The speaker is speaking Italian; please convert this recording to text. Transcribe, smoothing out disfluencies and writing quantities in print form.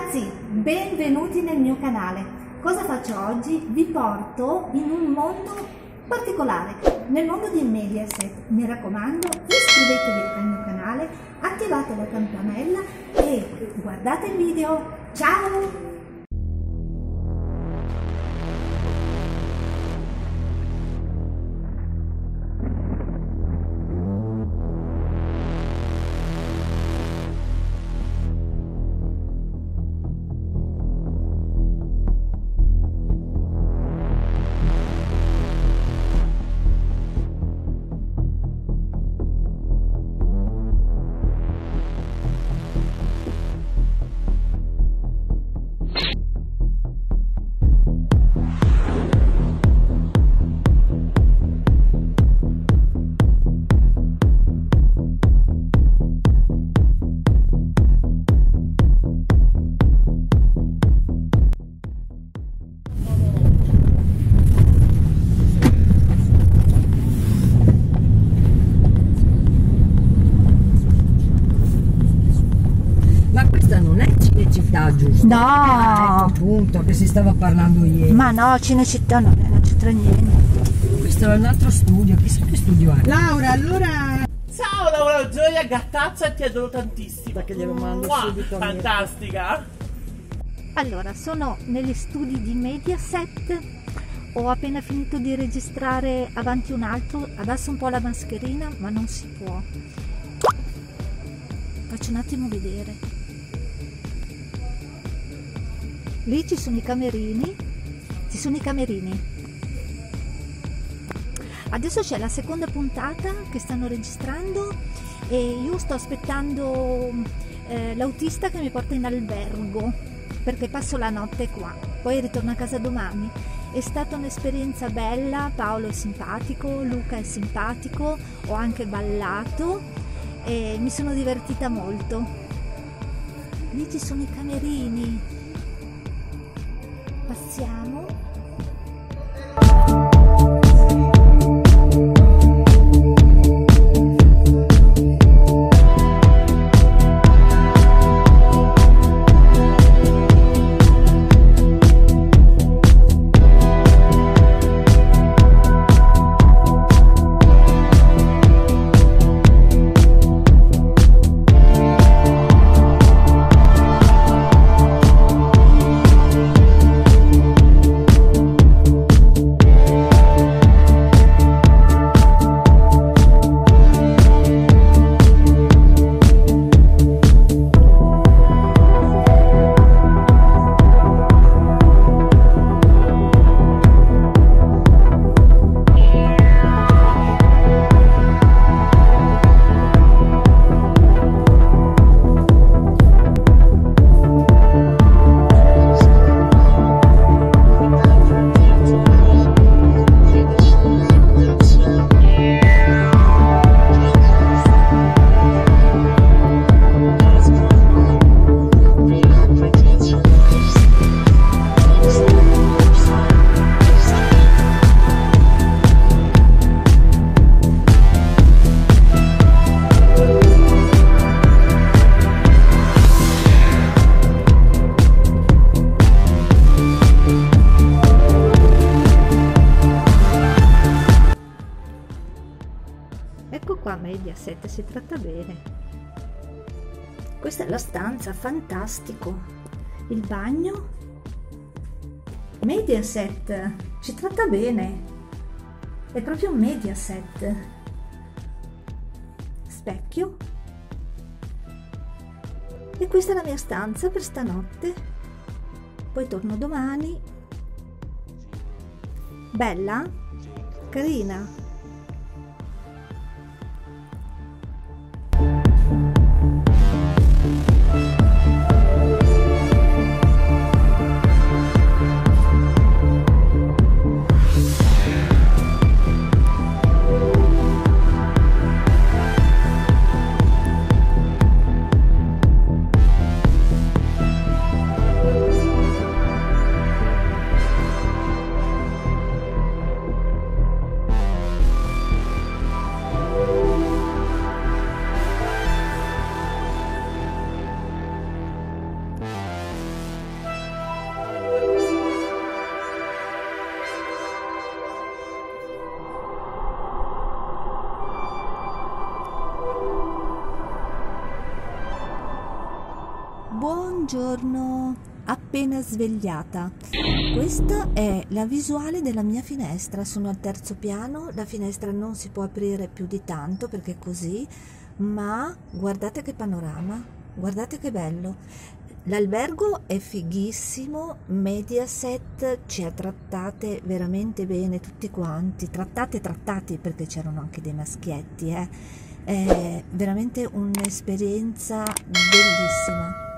Ragazzi, benvenuti nel mio canale. Cosa faccio oggi? Vi porto in un mondo particolare, nel mondo di Mediaset. Mi raccomando, iscrivetevi al mio canale, attivate la campanella e guardate il video. Ciao! Giusto? No! Ecco appunto che si stava parlando ieri. Ma no, Cinecittà non c'entra niente. Questo è un altro studio, chissà che studio è. Laura, allora... Ciao Laura Gioia, gattazza, ti adoro tantissimo. Perché glielo mando subito. Fantastica. Allora, sono negli studi di Mediaset. Ho appena finito di registrare avanti un altro. Abbasso un po' la mascherina, ma non si può. Faccio un attimo vedere. Lì ci sono i camerini, Adesso c'è la seconda puntata che stanno registrando e io sto aspettando l'autista che mi porta in albergo perché passo la notte qua, poi ritorno a casa domani. È stata un'esperienza bella, Paolo è simpatico, Luca è simpatico, ho anche ballato e mi sono divertita molto. Lì ci sono i camerini. Passiamo. Ecco qua Mediaset, si tratta bene. Questa è la stanza, fantastico. Il bagno. Mediaset, ci tratta bene. È proprio un Mediaset. Specchio. E questa è la mia stanza per stanotte. Poi torno domani. Bella? Carina? Buongiorno, appena svegliata. Questa è la visuale della mia finestra, sono al terzo piano, la finestra non si può aprire più di tanto perché è così, ma guardate che panorama, guardate che bello. L'albergo è fighissimo, Mediaset ci ha trattate veramente bene tutti quanti, trattati perché c'erano anche dei maschietti, È veramente un'esperienza bellissima.